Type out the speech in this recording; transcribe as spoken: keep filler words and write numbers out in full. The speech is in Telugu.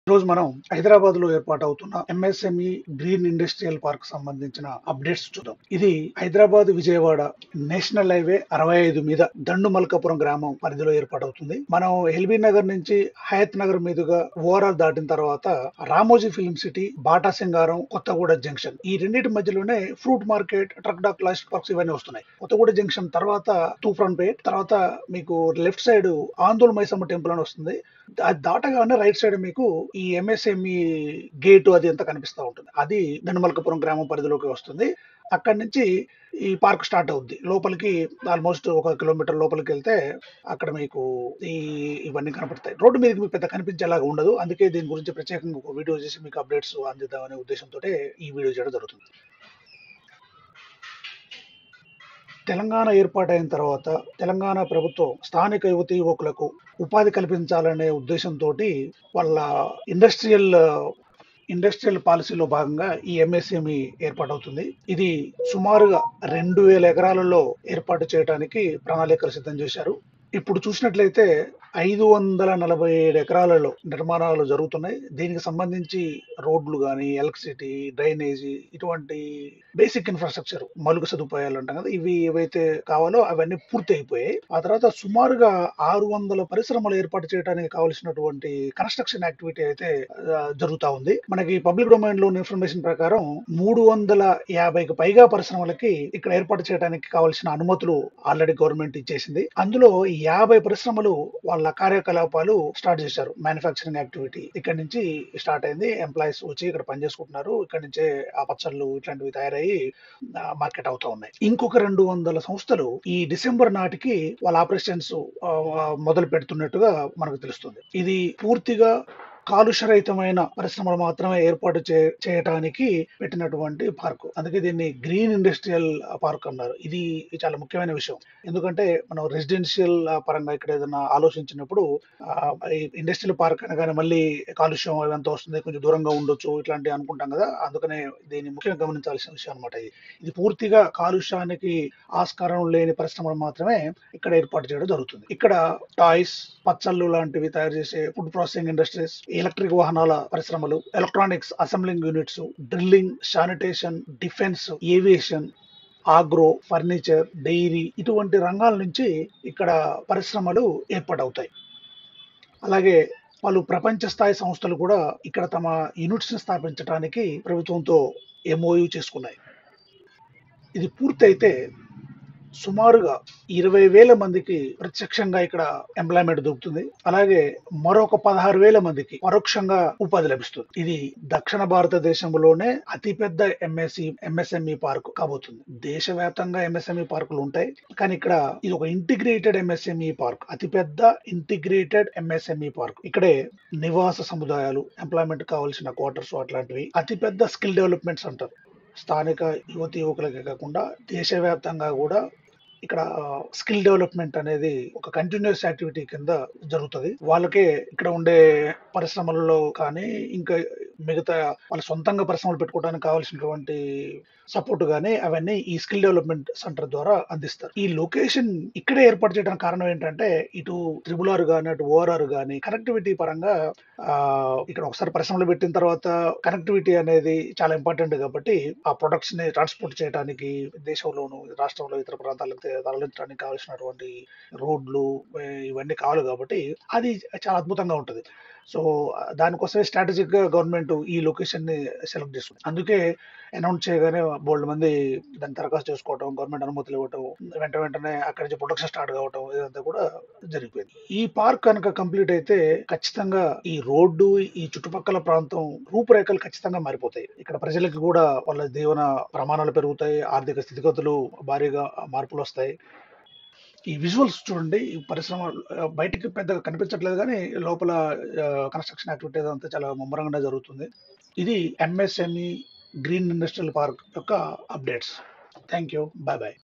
ఈరోజు మనం హైదరాబాద్ లో ఏర్పాటవుతున్న ఎంఎస్ఎంఈ గ్రీన్ ఇండస్ట్రియల్ పార్క్ సంబంధించిన అప్డేట్స్ చూద్దాం. ఇది హైదరాబాద్ విజయవాడ నేషనల్ హైవే అరవై ఐదు మీద దండు మల్కాపురం గ్రామం పరిధిలో ఏర్పాటవుతుంది. మనం ఎల్బీ నగర్ నుంచి హయత్ నగర్ మీదుగా ఓవరాల్ దాటిన తర్వాత Ramoji film city, Batasingaram, Kothaguda junction ఈ రెండింటి మధ్యలోనే fruit market, truck dock logistic parks ఇవన్నీ వస్తున్నాయి. కొత్తగూడ జంక్షన్ తర్వాత తూఫాన్ పేట్, తర్వాత మీకు లెఫ్ట్ సైడ్ ఆందోళన మైసమ్మ టెంపుల్ అని వస్తుంది. అది దాటగానే రైట్ సైడ్ మీకు ఈ ఎంఎస్ఎంఈ గేట్ అది అంతా కనిపిస్తూ ఉంటుంది. అది దండుమల్కాపురం గ్రామం పరిధిలోకి వస్తుంది. అక్కడి నుంచి ఈ పార్క్ స్టార్ట్ అవుద్ది. లోపలికి ఆల్మోస్ట్ ఒక కిలోమీటర్ లోపలికి వెళ్తే అక్కడ మీకు ఈ ఇవన్నీ కనపడతాయి. రోడ్డు మీద మీకు పెద్ద కనిపించేలాగా ఉండదు. అందుకే దీని గురించి ప్రత్యేకంగా ఒక వీడియో చేసి మీకు అప్డేట్స్ అందిద్దామనే ఉద్దేశంతో ఈ వీడియో చేయడం జరుగుతుంది. తెలంగాణ ఏర్పాటైన తర్వాత తెలంగాణ ప్రభుత్వం స్థానిక యువతీ యువకులకు ఉపాధి కల్పించాలనే ఉద్దేశంతో వాళ్ళ ఇండస్ట్రియల్ ఇండస్ట్రియల్ పాలసీలో భాగంగా ఈ ఎంఎస్ఎంఈ ఏర్పాటవుతుంది. ఇది సుమారుగా రెండు వేల ఎకరాలలో ఏర్పాటు చేయడానికి ప్రణాళికలు సిద్ధం చేశారు. ఇప్పుడు చూసినట్లయితే ఐదు వందల నలభై ఏడు ఎకరాలలో నిర్మాణాలు జరుగుతున్నాయి. దీనికి సంబంధించి రోడ్లు కానీ, ఎలక్ట్రిసిటీ, డ్రైనేజీ, ఇటువంటి బేసిక్ ఇన్ఫ్రాస్ట్రక్చర్, మౌలిక సదుపాయాలు అంటాం కదా, ఇవి ఏవైతే కావాలో అవన్నీ పూర్తి అయిపోయాయి. ఆ తర్వాత సుమారుగా ఆరు వందల పరిశ్రమలు ఏర్పాటు చేయడానికి కావలసినటువంటి కన్స్ట్రక్షన్ యాక్టివిటీ అయితే జరుగుతా ఉంది. మనకి పబ్లిక్ డొమైన్ లో ఇన్ఫర్మేషన్ ప్రకారం మూడు వందల యాభైకి పైగా పరిశ్రమలకి ఇక్కడ ఏర్పాటు చేయడానికి కావాల్సిన అనుమతులు ఆల్రెడీ గవర్నమెంట్ ఇచ్చేసింది. అందులో యాభై పరిశ్రమలు వాళ్ళ కార్యకలాపాలు స్టార్ట్ చేశారు. మ్యానుఫ్యాక్చరింగ్ యాక్టివిటీ ఇక్కడ నుంచి స్టార్ట్ అయింది. ఎంప్లాయీస్ వచ్చి ఇక్కడ పనిచేసుకుంటున్నారు. ఇక్కడ నుంచే ఆ పచ్చళ్ళు ఇట్లాంటివి తయారయ్యి మార్కెట్ అవుతా ఉన్నాయి. ఇంకొక రెండు వందల సంస్థలు ఈ డిసెంబర్ నాటికి వాళ్ళ ఆపరేషన్స్ మొదలు పెడుతున్నట్టుగా మనకు తెలుస్తుంది. ఇది పూర్తిగా కాలుష్యరహితమైన పరిశ్రమలు మాత్రమే ఏర్పాటు చేయటానికి పెట్టినటువంటి పార్కు. అందుకే దీన్ని గ్రీన్ ఇండస్ట్రియల్ పార్క్ అన్నారు. ఇది చాలా ముఖ్యమైన విషయం. ఎందుకంటే మనం రెసిడెన్షియల్ పరంగా ఇక్కడ ఏదైనా ఆలోచించినప్పుడు ఇండస్ట్రియల్ పార్క్ అనగానే మళ్ళీ కాలుష్యం అదంతా వస్తుంది, కొంచెం దూరంగా ఉండొచ్చు ఇట్లాంటివి అనుకుంటాం కదా. అందుకనే దీన్ని ముఖ్యంగా గమనించాల్సిన విషయం అనమాట. ఇది ఇది పూర్తిగా కాలుష్యానికి ఆస్కారం లేని పరిశ్రమలు మాత్రమే ఇక్కడ ఏర్పాటు చేయడం జరుగుతుంది. ఇక్కడ టాయ్స్, పచ్చళ్ళు లాంటివి తయారు చేసే ఫుడ్ ప్రాసెసింగ్ ఇండస్ట్రీస్, ఎలక్ట్రిక్ వాహనాల పరిశ్రమలు, electronics assembling units, drilling, sanitation, defence, aviation, agro, furniture, dairy ఇటువంటి రంగాల నుంచి ఇక్కడ పరిశ్రమలు ఏర్పాటవుతాయి. అలాగే పలు ప్రపంచ స్థాయి సంస్థలు కూడా ఇక్కడ తమ యూనిట్స్ ని స్థాపించడానికి ప్రభుత్వంతో ఎంఓయూ చేసుకున్నాయి. ఇది పూర్తయితే సుమారుగా ఇరవై వేల మందికి ప్రత్యక్షంగా ఇక్కడ ఎంప్లాయ్మెంట్ దొరుకుతుంది. అలాగే మరొక పదహారు వేల మందికి పరోక్షంగా ఉపాధి లభిస్తుంది. ఇది దక్షిణ భారతదేశంలోనే అతిపెద్ద ఎంఎస్ఈ ఎంఎస్ఎంఈ పార్క్ కాబోతుంది. దేశవ్యాప్తంగా ఎంఎస్ఎంఈ పార్కులు ఉంటాయి, కానీ ఇక్కడ ఇది ఒక ఇంటిగ్రేటెడ్ ఎంఎస్ఎంఈ పార్క్, అతిపెద్ద ఇంటిగ్రేటెడ్ ఎంఎస్ఎంఈ పార్క్. ఇక్కడే నివాస సముదాయాలు, ఎంప్లాయ్మెంట్ కావాల్సిన క్వార్టర్స్ అట్లాంటివి, అతిపెద్ద స్కిల్ డెవలప్మెంట్ సెంటర్, స్థానిక యువతి యువకులకే కాకుండా దేశవ్యాప్తంగా కూడా ఇక్కడ స్కిల్ డెవలప్మెంట్ అనేది ఒక కంటిన్యూస్ యాక్టివిటీ కింద జరుగుతుంది. వాళ్ళకే ఇక్కడ ఉండే పరిశ్రమలలో కానీ ఇంకా మిగతా వాళ్ళ సొంతంగా పరిశ్రమలు పెట్టుకోవడానికి కావాల్సినటువంటి సపోర్ట్ కానీ అవన్నీ ఈ స్కిల్ డెవలప్మెంట్ సెంటర్ ద్వారా అందిస్తారు. ఈ లొకేషన్ ఇక్కడే ఏర్పాటు చేయడానికి కారణం ఏంటంటే ఇటు త్రిబుల్ ఆర్ కానీ అటు ఓఆర్ఆర్ కానీ కనెక్టివిటీ పరంగా ఆ ఇక్కడ ఒకసారి పరిశ్రమలు పెట్టిన తర్వాత కనెక్టివిటీ అనేది చాలా ఇంపార్టెంట్ కాబట్టి ఆ ప్రొడక్ట్స్ ని ట్రాన్స్పోర్ట్ చేయడానికి దేశంలోను రాష్ట్రంలో ఇతర ప్రాంతాలకు తరలించడానికి కావాల్సినటువంటి రోడ్లు ఇవన్నీ కావాలి కాబట్టి అది చాలా అద్భుతంగా ఉంటుంది. సో దానికోసమే స్ట్రాటజిక్ గా గవర్నమెంట్ ఈ లొకేషన్ ని సెలెక్ట్ చేసుకుంది. అందుకే అనౌన్స్ చేయగానే బోల్డ్ మంది దాన్ని దరఖాస్తు చేసుకోవటం, గవర్నమెంట్ అనుమతులు ఇవ్వటం, వెంట వెంటనే అక్కడి నుంచి ప్రొడక్షన్ స్టార్ట్ కావటం ఇదంతా కూడా జరిగిపోయింది. ఈ పార్క్ కనుక కంప్లీట్ అయితే ఖచ్చితంగా ఈ రోడ్డు, ఈ చుట్టుపక్కల ప్రాంతం రూపురేఖలు ఖచ్చితంగా మారిపోతాయి. ఇక్కడ ప్రజలకు కూడా వాళ్ళ జీవన ప్రమాణాలు పెరుగుతాయి, ఆర్థిక స్థితిగతులు భారీగా మార్పులు వస్తాయి. ఈ విజువల్స్ చూడండి, ఈ పరిశ్రమ బయటికి పెద్దగా కనిపించట్లేదు కానీ లోపల కన్స్ట్రక్షన్ యాక్టివిటీ అంతా చాలా ముమ్మరంగా జరుగుతుంది. ఇది ఎంఎస్ఎంఈ గ్రీన్ ఇండస్ట్రియల్ పార్క్ యొక్క updates. Thank you. Bye bye.